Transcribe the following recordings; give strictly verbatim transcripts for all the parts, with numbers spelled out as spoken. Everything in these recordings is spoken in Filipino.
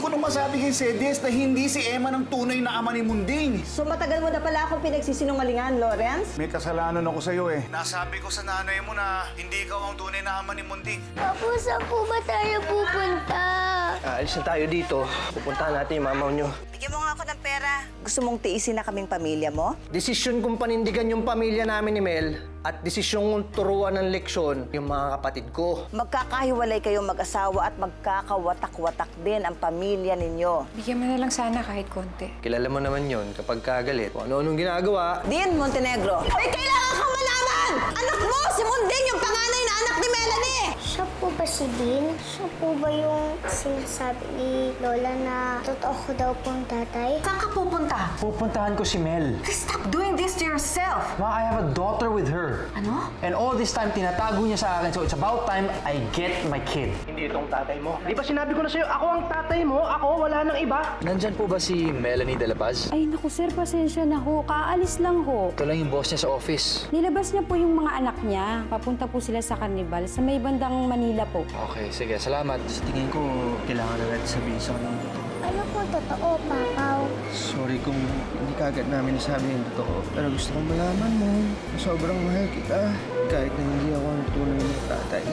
ko nung masabi kay Cedes na hindi si Emma ang tunay na ama ni Munding. So matagal mo na pala akong pinagsisinungalingan, Lawrence? May kasalanan ako sa'yo eh. Nasabi ko sa nanay mo na hindi ikaw ang tunay na ama ni Munding. Papu, saan po ba tayo pupunta? Aalis na tayo dito. Pupuntahan natin yung mamaw nyo. Bigyan mo nga ako ng pera. Gusto mong tiisin na kaming pamilya mo? Desisyon kong panindigan yung pamilya namin ni Mel at desisyon kong turuan ng leksyon yung mga kapatid ko. Magkakahiwalay kayong mag-asawa at magkakawatak-watak din ang pamilya ninyo. Bigyan mo na lang sana kahit konti. Kilala mo naman yon kapag kagalit. Kung ano-anong ginagawa. Dean Montenegro, may kailangan kang malaman! Anak mo, si Munding, yung panganay na anak ni Melanie! Siya po ba si Dean? Siya po ba yung sinasabi ni Lola na totoo ko daw pong tatay? Saan ka pupunta? Pupuntahan ko si Mel. Stop doing this to yourself! Ma, I have a daughter with her. Ano? And all this time, tinatago niya sa akin. So it's about time I get my kid. Hindi itong tatay mo. Di ba sinabi ko na sa'yo, ako ang tatay mo, ako, wala nang iba. Nandyan po ba si Melanie De La Paz? Ay, naku sir, pasensya na ho. Kaalis lang ho. Ito lang yung boss niya sa office. Nilabas niya po yung mga anak niya. Papunta po sila sa carnival sa may bandang Manila po. Okay, sige. Salamat. Sa tingin ko, kailangan na natin sabihin sa kanong totoo. Ano po totoo, Papaw? Sorry kung hindi kagad namin nasabi yung totoo. Pero gusto kong malaman mo na sobrang mahal kita. Kahit na hindi ako ang tunay na tatay.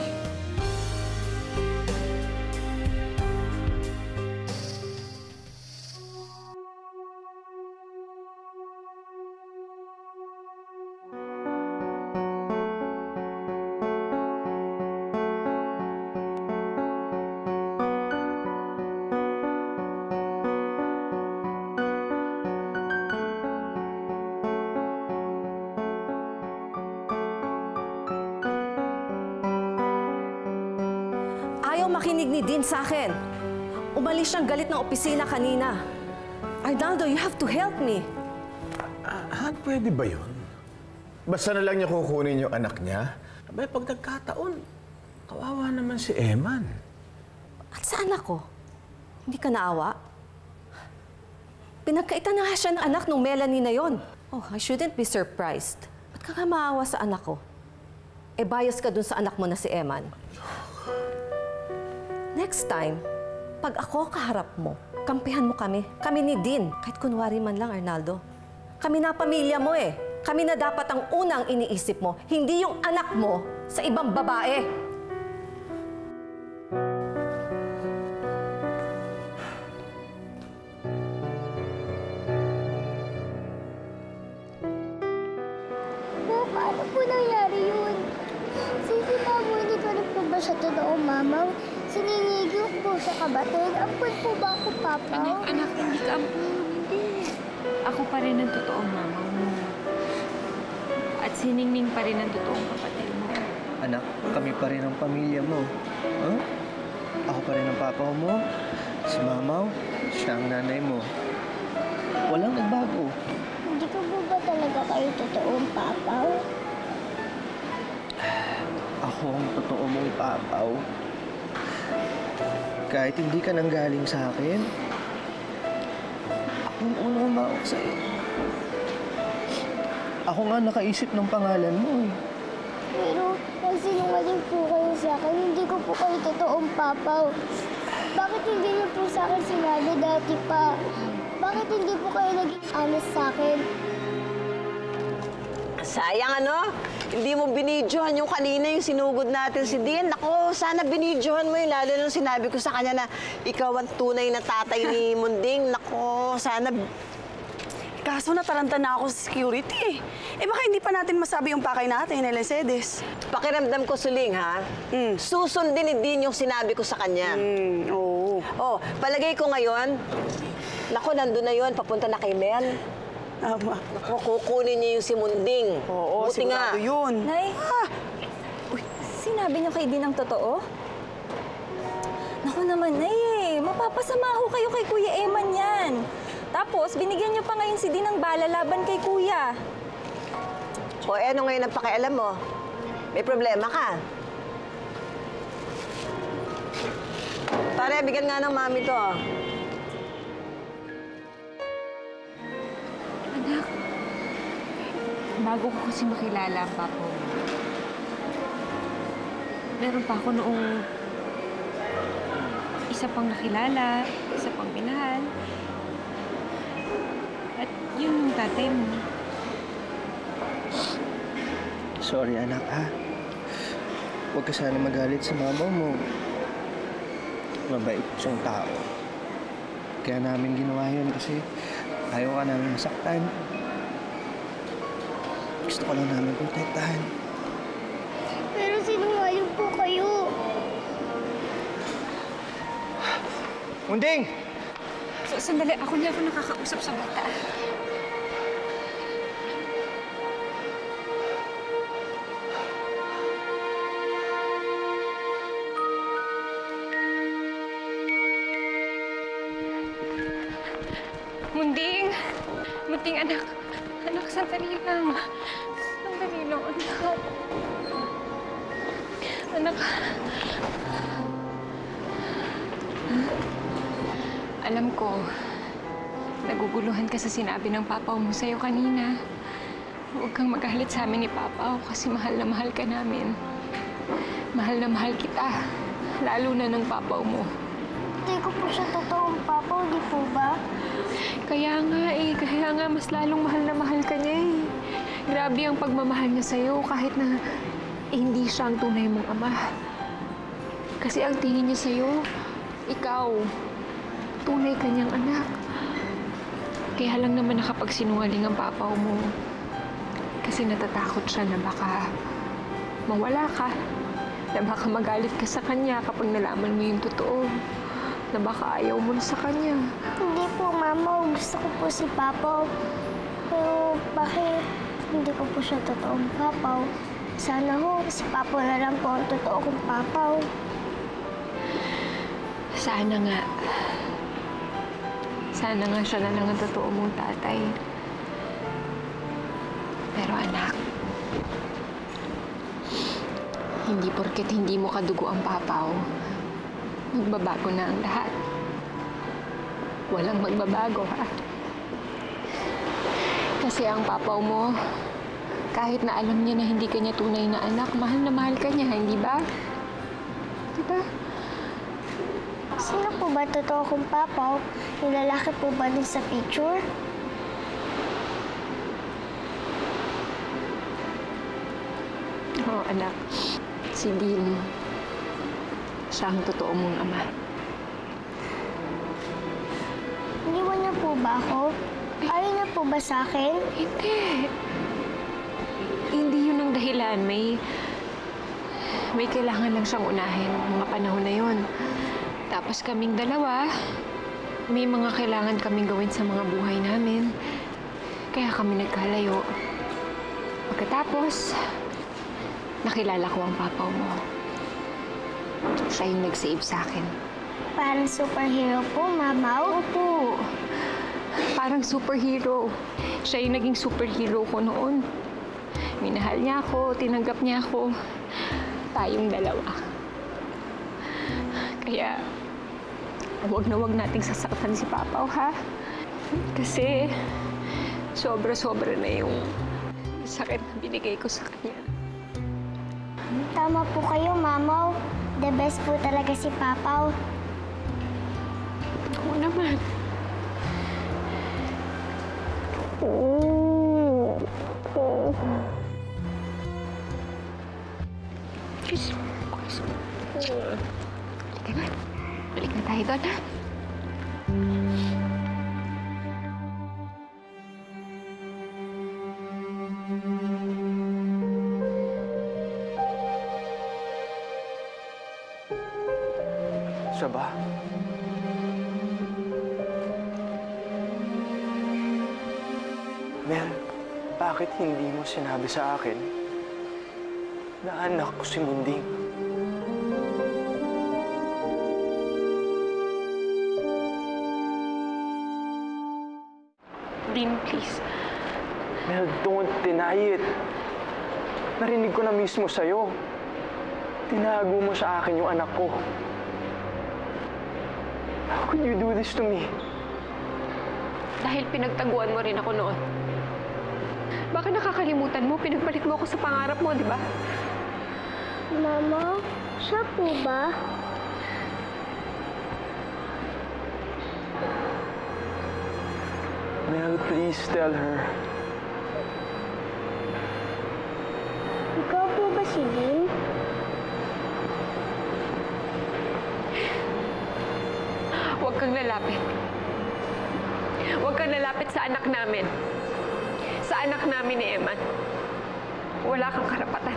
Ayaw makinig ni Dean sa akin. Umalis siyang galit ng opisina kanina. Arnaldo, you have to help me. Ah, pwede ba yun? Basta na lang niya kukunin yung anak niya? Abay, pag nagkataon, kawawa naman si Eman. At sa anak ko? Hindi ka naawa? Pinagkaitan na nga siya ng anak ng Melanie na yon. Oh, I shouldn't be surprised. Ba't ka ka maawa sa anak ko? Eh, bias ka dun sa anak mo na si Eman. Next time, pag ako kaharap mo, kampihan mo kami. Kami ni Dean. Kahit kunwari man lang, Arnaldo. Kami na pamilya mo eh. Kami na dapat ang unang iniisip mo, hindi yung anak mo sa ibang babae. Po, paano po nangyari yun? Sisi Mamo, hindi ko rin po ba siya totoong mamaw? Sininigil po sa kabatid. Ampun po ba ako, Papa? Anak, anak, hindi ka ampun. Hindi. Ako pa rin ang totoong mama mo. At si Ningning pa rin ang totoong kapatid mo. Anak, kami pa rin ang pamilya mo. Huh? Ako pa rin ang papa mo. Si Mamaw, siya ang nanay mo. Walang nagbago. Hindi ko po ba talaga kayo totoong Papaw? Ako ang totoo mong papaw. Kahit hindi ka nanggaling sa akin, ako ang unang humawak sa'yo. Ako nga nakaisip ng pangalan mo eh. Pero nagsinungaling po kayo sa akin. Hindi ko po kayo totoong Papaw. Bakit hindi niyo po sa akin sinabi dati pa? Bakit hindi po kayo naging honest sa akin? Sayang ano? Hindi mo binidyohan yung kanina yung sinugod natin si Dean. Ako, sana binidyohan mo yung lalo nung sinabi ko sa kanya na ikaw ang tunay na tatay ni Munding. Nako, sana... Kaso nataranta na ako sa security. Eh baka hindi pa natin masabi yung pakay natin, Elisedes. Pakiramdam ko, Suling, ha? Mm. Susundin ni Dean yung sinabi ko sa kanya. Mm, oo. Oh, palagay ko ngayon, nako, nandun na yun, papunta na kay Mel. Tama. Naku, kukunin niya yung si Munding. Oo, Buti nga. sigurado yun. Nay, Ah, uy, sinabi niyo kay Dean ang totoo? Naku naman, Nay eh. Mapapasama ho kayo kay Kuya Eman yan. Tapos, binigyan niyo pa ngayon si Dean ng bala laban kay Kuya. O, eh, ano ngayon ang pakialam mo? May problema ka? Pare, bigyan nga ng mami to. Anak, bago ko kasi makilala ang papa mo, meron pa ako noong isa pang nakilala, isa pang minahal. At yun yung tatay mo. Sorry, anak, ha? Huwag ka sana magalit sa mama mo. Mabait siyang tao. Kaya namin ginawa yun kasi ayaw ka namin masaktan. Gusto ko lang namin protektahan. Pero sinungaling po kayo. Munding! So, sandali, ako niya ako nakakausap sa bata. Munding! Munding, anak. Anak, sandali lang. Sandali lang, anak. Anak. Alam ko, naguguluhan ka sa sinabi ng papa mo sa'yo kanina. Huwag kang magalit sa amin ni papa kasi mahal na mahal ka namin. Mahal na mahal kita, lalo na ng papa mo. Hindi ko po siya totoong papa, di po ba? Kaya nga eh, kaya nga mas lalong mahal na mahal ka niya eh. Grabe ang pagmamahal niya sa'yo kahit na eh, hindi siya ang tunay mong ama. Kasi ang tingin niya sa'yo, ikaw, tunay ka niyang anak. Kaya lang naman nakapagsinungaling ang papa mo. Kasi natatakot siya na baka mawala ka. Na baka magalit ka sa kanya kapag nalaman mo yung totoo. Na baka ayaw mo na sa kanya. Hindi po, Mama. Gusto ko po si Papa. Pero bakit hindi ko po siya totoong Papa? Sana ho, si Papa na lang po ang totoo kong Papa. Sana nga. Sana nga siya na lang ang totoo mong tatay. Pero anak, hindi porket hindi mo kadugo ang papaw, magbabago na ang lahat. Walang magbabago, ha? Kasi ang papaw mo, kahit na alam niya na hindi ka niya tunay na anak, mahal na mahal ka niya, hindi ba? Diba? Sino po ba totoo kong Papa? Yung lalaki po ba din sa picture? Oo, anak. Si Dean. Siya ang totoo mong ama. Iniwan niya po ba ako? Ayaw niya po ba sa akin? Hindi. Hindi yun ang dahilan. May... May kailangan lang siyang unahin mga panahon na yun. Tapos kaming dalawa, may mga kailangan kaming gawin sa mga buhay namin. Kaya kami nagkalayo. Pagkatapos, nakilala ko ang papa mo. Siya yung nag-save sa akin. Parang superhero po, Mama. Opo. Parang superhero. Siya yung naging superhero ko noon. Minahal niya ako, tinanggap niya ako. Tayong dalawa. Kaya, huwag na huwag nating sasaktan si Papa, ha? Kasi, sobra-sobra na yung sakit na binigay ko sa kanya. Tama po kayo, Mama. The best po talaga si Papa. Oo naman. Oo. Oo. Kiss. Kiss. Oo. Halika na. Balik na tayo doon, ha? Siya ba? Mel, bakit hindi mo sinabi sa akin na anak ko si Munding? Dean, please. Mel, don't deny it. Narinig ko na mismo sa'yo. Tinago mo sa akin yung anak ko. How could you do this to me? Dahil pinagtaguan mo rin ako noon. Baka nakakalimutan mo, pinagbalik mo ako sa pangarap mo, di ba? Mama, siya po ba? Mel, please tell her. Ikaw po ba si Dean? Huwag kang lalapit. Huwag kang lalapit sa anak namin. Sa anak namin ni Eman. Wala kang karapatan.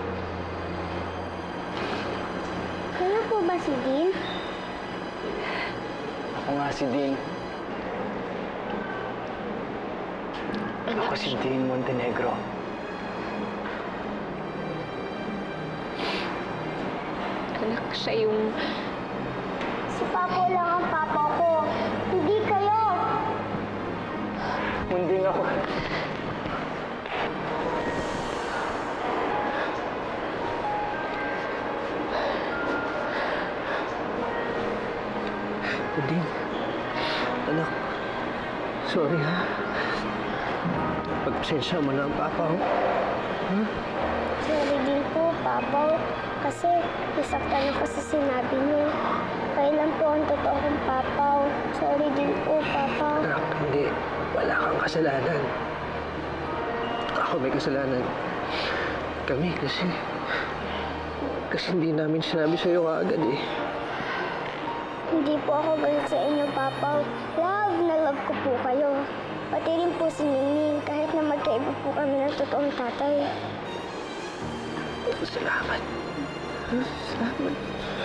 Kayo po ba si Dean? Ako nga si Dean. Ako si Dean Montenegro. Anak, siya yung... Si Papa lang ang papa ko. Hindi kayo. Munding ako. Munding. Anak. Sorry ha. Pagpasensya mo na ang papa ko. Ha? Sorry din po, Papa. Kasi nasaktan ako sa sinabi niyo. Kailan po ang totoo kong Papa? Sorry din po, Papa. Anak, hindi. Wala kang kasalanan. Ako may kasalanan. Kami kasi... Kasi hindi namin sinabi sa'yo kaagad eh. Hindi po ako galit sa inyo, Papa. Love na love ko po kayo. Pati rin po si Ningning, kahit na magkaiba po kami ng totoong tatay. Salamat. Salamat.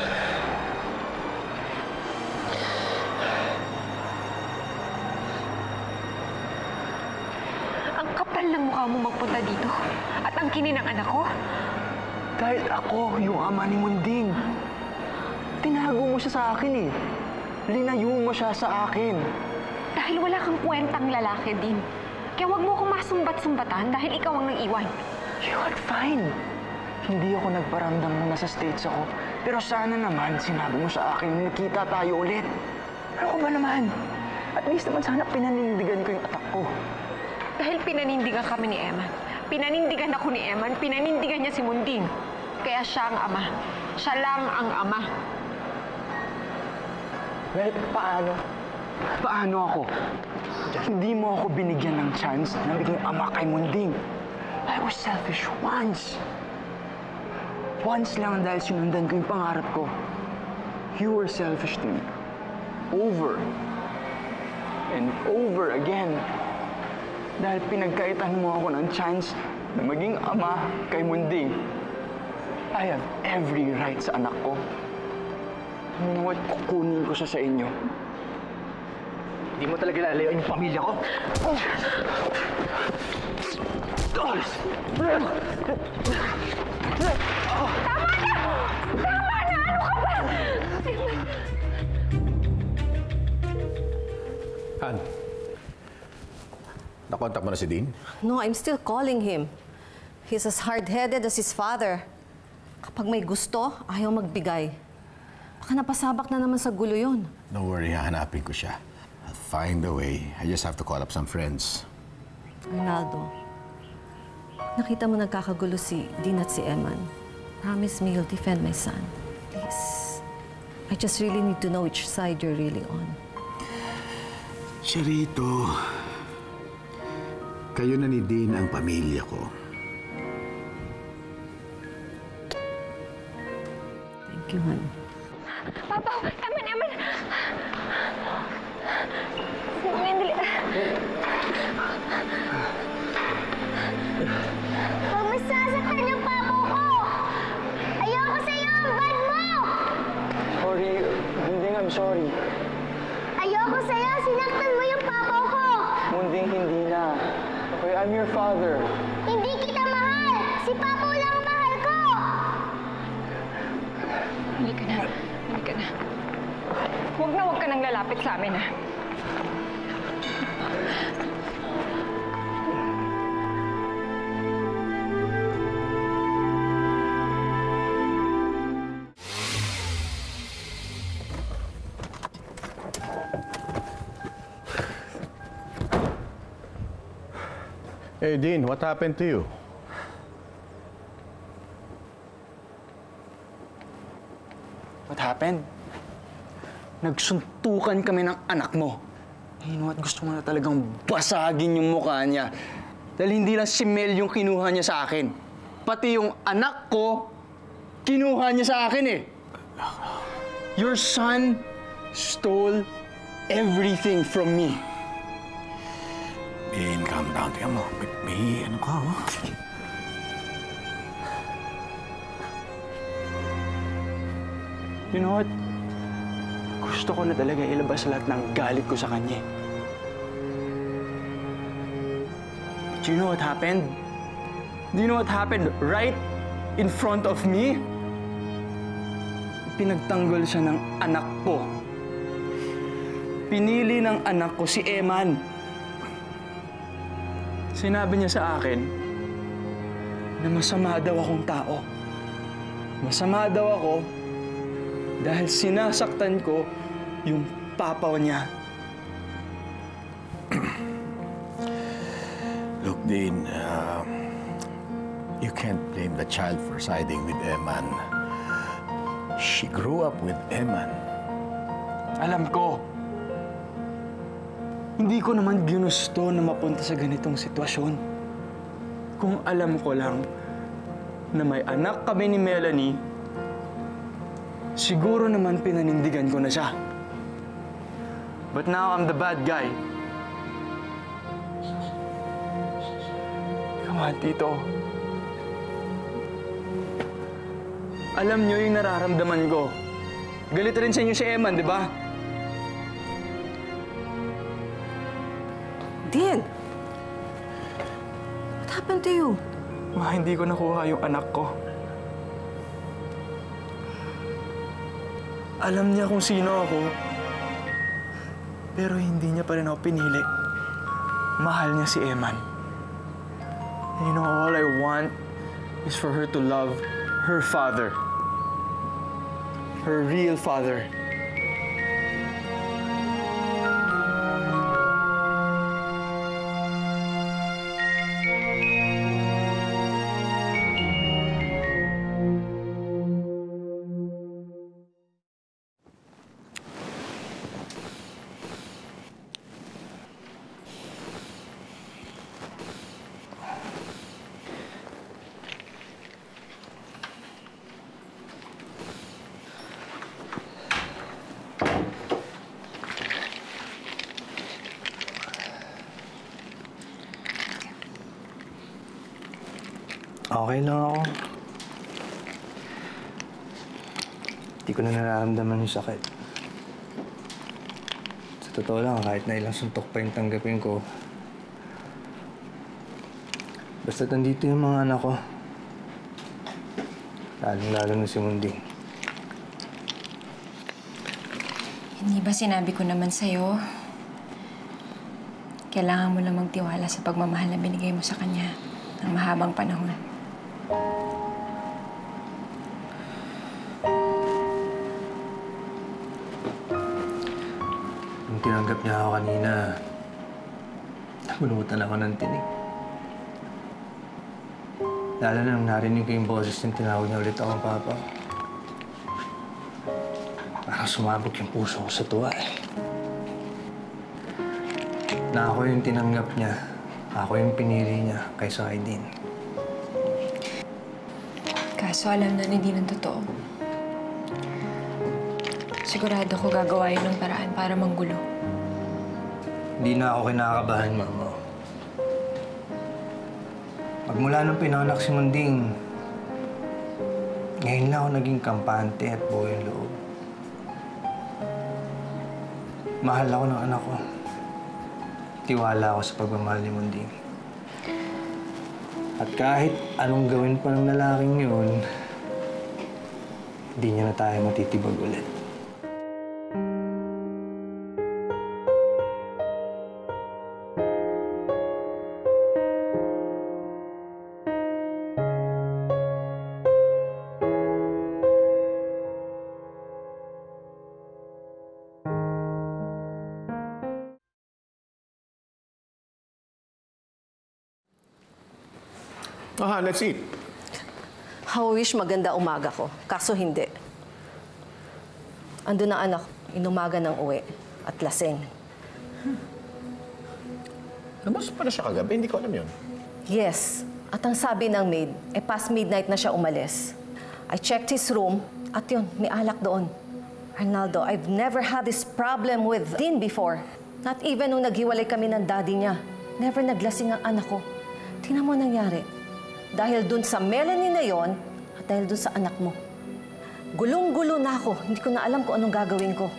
Ang kapal ng mukha mo magpunta dito. At ang kinin ng anak ko. Dahil ako yung ama ni Munding. Tinago mo siya sa akin eh. Linayo mo siya sa akin. Dahil wala kang kwentang lalaki din. Kaya huwag mo akong masumbat-sumbatan dahil ikaw ang nang-iwan. You're fine. Hindi ako nagparamdam na nasa States ako. Pero sana naman sinabi mo sa akin na nakita tayo ulit. Ano ko ba naman? At least naman sana pinanindigan ko yung atak ko. Dahil pinanindigan kami ni Eman. Pinanindigan ako ni Eman. Pinanindigan niya si Munding. Kaya siya ang ama. Siya lang ang ama. Well, paano? Paano ako? Hindi mo ako binigyan ng chance na maging ama kay Munding. I was selfish once. Once lang dahil sinundan ko yung pangarap ko. You were selfish to me. Over. And over again. Dahil pinagkaitan mo ako ng chance na maging ama kay Munding. I have every right sa anak ko. You know what? Kukunin ko siya sa inyo. Hindi mo talaga lalayoin yung pamilya ko? Oh. Tama na! Tama na! Ano ka ba? Han, nakontak mo na si Dean? No, I'm still calling him. He's as hard-headed as his father. Kapag may gusto, ayaw magbigay. Baka napasabak na naman sa gulo yun. Don't worry, hahanapin ko siya. I'll find a way. I just have to call up some friends. Arnaldo, nakita mo nagkakagulo si Dean at si Eman. Promise me you'll defend my son. Please. I just really need to know which side you're really on. Charito, kayo na ni Dean ang pamilya ko. Thank you, hon. Papa, Eman, Eman! Sandali. Huwag mo sasaktan yung papa ko! Ayoko sa'yo! Ang bad mo! Sorry. Munding, I'm sorry. Ayoko sa'yo! Sinaktan mo yung papa ko! Munding, hindi na. Okay, I'm your father. Hindi kita mahal! Si papa lang ang mahal ko! Halika na. Halika na. Huwag na huwag ka nang lalapit sa amin, ha? Hey, Dean, what happened to you? What happened? Nagsuntukan kami ng anak mo. You know what? Gusto mo na talagang basagin yung mukha niya. Dahil hindi lang si Mel yung kinuha niya sa akin. Pati yung anak ko, kinuha niya sa akin eh. Your son stole everything from me. Dean, calm down. Tingnan mo, may, may ano ka, oh. You know what? Gusto ko na talaga ilabas lahat ng galit ko sa kanya. But you know what happened? Do you know what happened right in front of me? Pinagtanggol siya ng anak ko. Pinili ng anak ko si Eman. Sinabi niya sa akin na masama daw akong tao. Masama daw ako dahil sinasaktan ko yung papa niya. Look, Dean, uh, you can't blame the child for siding with Eman. She grew up with Eman. Alam ko. Hindi ko naman ginusto na mapunta sa ganitong sitwasyon. Kung alam ko lang na may anak kami ni Melanie, siguro naman pinanindigan ko na siya. But now I'm the bad guy. Come on, Tito. Alam niyo yung nararamdaman ko. Galit rin sa inyo si Eman, di ba? Dean! What happened to you? Ma, hindi ko nakuha yung anak ko. Alam niya kung sino ako, pero hindi niya pa rin ako pinili. Mahal niya si Eman. You know, all I want is for her to love her father. Her real father. Okay lang ako. Hindi ko na nararamdaman yung sakit. Sa totoo lang, kahit na ilang suntok pa yung tanggapin ko, basta nandito yung mga anak ko, lalong-lalo na si Munding. Hindi ba sinabi ko naman sa'yo, kailangan mo lang magtiwala sa pagmamahal na binigay mo sa kanya ng mahabang panahon. Nung tinanggap niya ako kanina, nabulutan ako ng tinig. Lalo na nung narinig ko yung boses yung tinawag niya ulit akong papa. Parang sumabog yung puso ko sa tuwa eh. Na ako yung tinanggap niya, ako yung pinili niya kaysa kay Dean. Kaso alam na ni Dean ang totoo. Sigurado ko gagawa yun ng paraan para manggulo. Hindi na ako kinakabahan, Mama. Magmula nung pinanganak si Munding, ngayon lang ako naging kampante at buo yung loob. Mahal ako ng anak ko. Tiwala ako sa pagmamahal ni Munding. At kahit anong gawin pa ng lalaking yun, hindi niya na tayo matitibag ulit. Aha, let's eat. How I wish maganda umaga ko. Kaso hindi. Ando na anak, inumaga ng uwi at lasing. Labas pala siya kagabi, hindi ko alam yun. Yes. At ang sabi ng maid, eh past midnight na siya umalis. I checked his room at yun, may alak doon. Arnaldo, I've never had this problem with Dean before. Not even nung naghiwalay kami ng daddy niya. Never naglasing ang anak ko. Tingnan mo nangyari. Dahil dun sa Melanie na yon at dahil dun sa anak mo. Gulong-gulo na ako. Hindi ko na alam kung anong gagawin ko.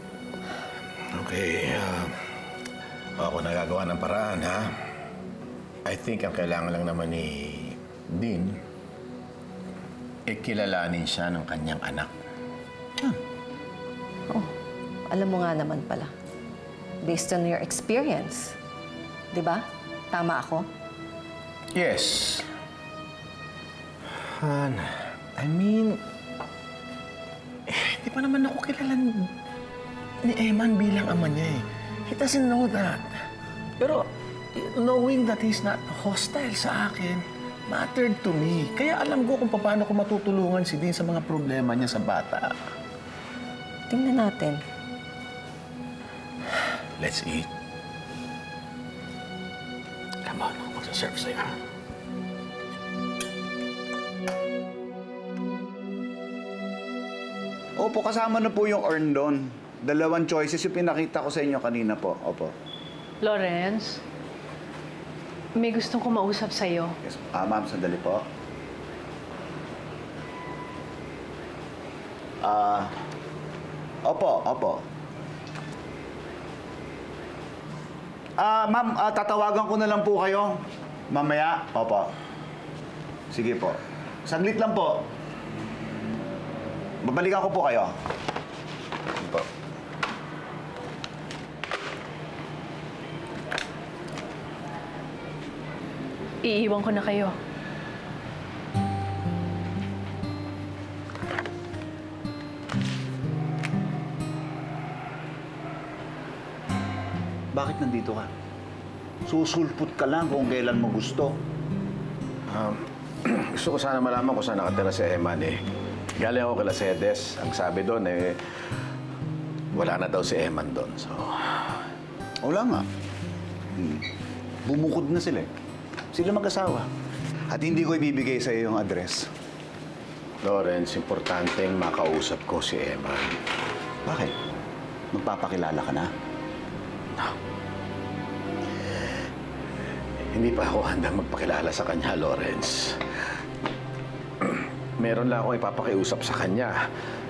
Okay, uh, ako nagagawa ng paraan, ha? I think ang kailangan lang naman ni Dean, eh kilalanin siya ng kanyang anak. Huh. Oh, alam mo nga naman pala. Based on your experience. Di ba? Tama ako? Yes. Han, I mean, eh, hindi pa naman ako kilala ni, ni Eman bilang ama niya eh. He doesn't know that. Pero knowing that he's not hostile sa akin mattered to me. Kaya alam ko kung paano ko matutulungan si Dean sa mga problema niya sa bata. Tingnan natin. Let's eat. Come on, ako magsaserve sa'yo, ha? Opo, kasama na po yung earn doon. Dalawang choices yung pinakita ko sa inyo kanina po. Opo. Lawrence, may gustong ko mausap sa'yo. Yes. Ah, ma'am, sandali po. Ah, opo, opo. Ah, ma'am, ah, tatawagan ko na lang po kayo. Mamaya, opo. Sige po. Saglit lang po. Babalikan ko po kayo. Sige po. Iiwan ko na kayo. Bakit nandito ka? Susulpot ka lang kung kailan mo gusto. Um, gusto ko sana malaman kung saan nakatira si Eman eh. Galing ako kila Sedes. Ang sabi doon eh, wala na daw si Eman doon. So, wala nga. Hmm. Bumukod na sila eh. Sila mag-asawa. At hindi ko ibibigay sa iyo yung address. Lawrence, importanteng makausap ko si Eman. Bakit? Magpapakilala ka na? No. Hindi pa ako handang magpakilala sa kanya, Lawrence. Meron lang akong ipapakiusap sa kanya.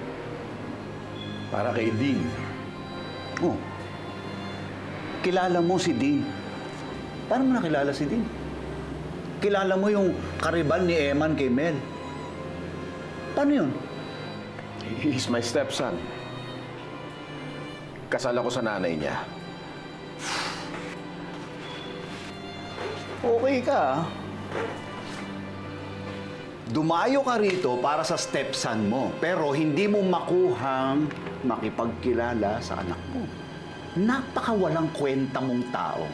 Para kay Dean. Oh. Kilala mo si Dean. Paano mo nakilala si Dean? Kilala mo yung karibal ni Eman kay Mel. Paano yun? He's my stepson. Kasal ako sa nanay niya. Okay ka. Dumayo ka rito para sa stepson mo, pero hindi mo makuhang makipagkilala sa anak mo. Napakawalang kwenta mong tao.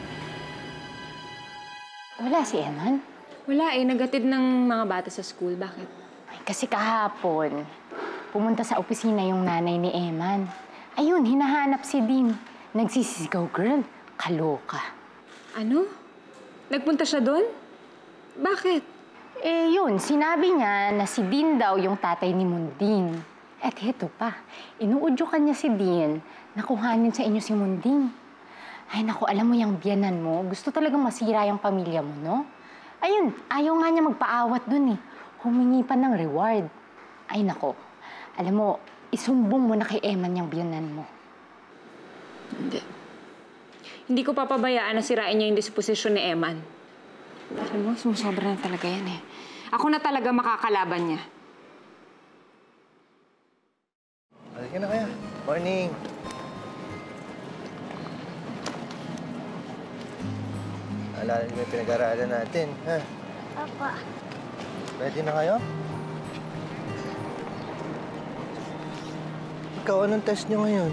Wala si Eman? Wala eh. Nagatid ng mga bata sa school. Bakit? Ay, kasi kahapon, pumunta sa opisina yung nanay ni Eman. Ayun, hinahanap si Dean. Nagsisisigaw, girl. Kaloka. Ano? Nagpunta siya doon? Bakit? Eh, yun. Sinabi niya na si Dean daw yung tatay ni Munding. At heto pa, inuudyo ka niya si Dean na kuhanin sa inyo si Munding. Ay, naku, alam mo yung biyanan mo, gusto talagang masira yung pamilya mo, no? Ayun, ayaw nga niya magpaawat dun eh. Humingi pa ng reward. Ay, naku, alam mo, isumbong mo na kay Eman yung biyanan mo. Hindi. Hindi ko papabayaan na sirain niya yung disposisyon ni Eman. Alam mo, sumusobra na talaga yan eh. Ako na talaga makakalaban niya. Halika na kaya. Morning. Alala niyo yung pinag-aralan natin, ha? Papa. Ready na kayo? Ikaw, anong test niyo ngayon?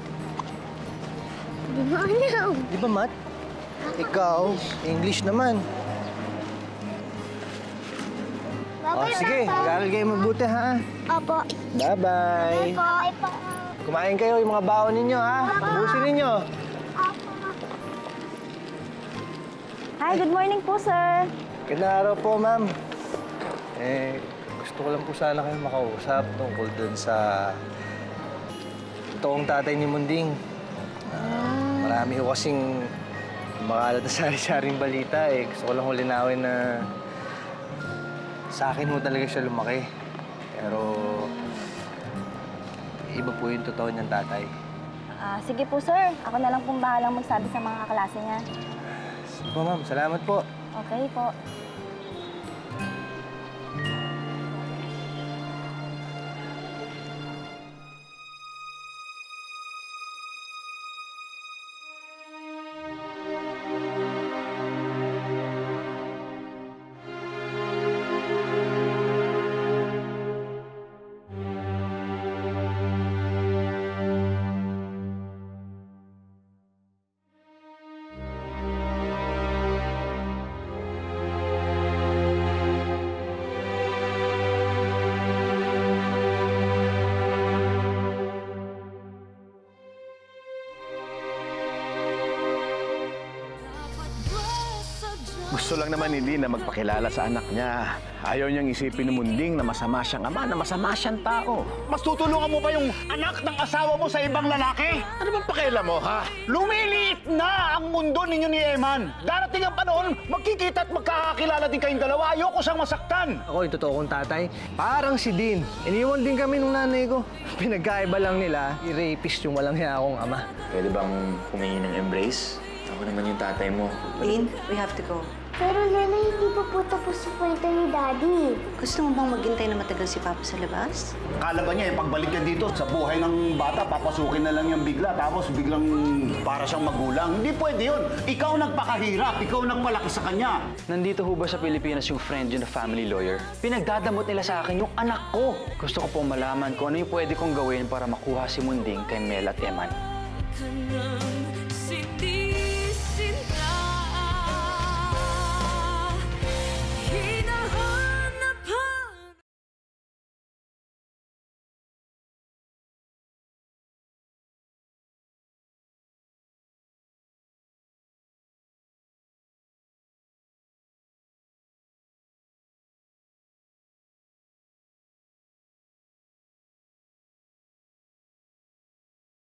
Di ba alam? Di ba, Matt? Ikaw, English naman. Bye-bye, Oh, sige, Papa. mag-aaral kayo mabuti, ha? Opo. Bye-bye. Bye po. Kumain kayo yung mga baon ninyo, ha? Ubusin ninyo. Hi, good morning po, sir. Gandang araw po, ma'am. Eh, gusto ko lang po sana kayo makausap tungkol dun sa toong tatay ni Munding. Uh, marami ko kasing makalat na sari-saring balita eh. Gusto ko lang ho linawin na sa akin ho talaga siya lumaki. Pero iba po yung totoo niyang tatay. Ah, sige po, sir. Ako na lang pong bahalang magsabi sa mga kaklase niya. Sige po, ma'am. Salamat po. Okay po. Gusto lang naman ni Dean na magpakilala sa anak niya. Ayaw niyang isipin ni Munding na masama siyang ama, na masama siyang tao. Mas tutulungan mo pa yung anak ng asawa mo sa ibang lalaki? Ano bang pakialam mo, ha? Lumiliit na ang mundo ninyo ni Eman. Darating ang panahon, magkikita at magkakakilala din kayong dalawa. Ayoko siyang masaktan. Ako yung totoo kong tatay. Parang si Dean. Iniwan din kami nung nanay ko. Pinagkaiba lang nila, i-rapist yung walang hiya akong ama. Pwede bang humingi ng embrace? Ako naman yung tatay mo. Dean, we have to go. Pero Lola, hindi pa po tapos sa kwento ni Daddy. Gusto mo bang maghintay na matagal si Papa sa labas? Akala ba niya, eh, pagbalik niya dito, sa buhay ng bata, papasukin na lang yung bigla, tapos biglang para siyang magulang. Hindi pwede yun. Ikaw nagpakahirap, ikaw nagpalaki sa kanya. Nandito ho ba sa Pilipinas yung friend yun na family lawyer? Pinagdadamot nila sa akin yung anak ko. Gusto ko pong malaman kung ano yung pwede kong gawin para makuha si Munding kay Mel at Eman.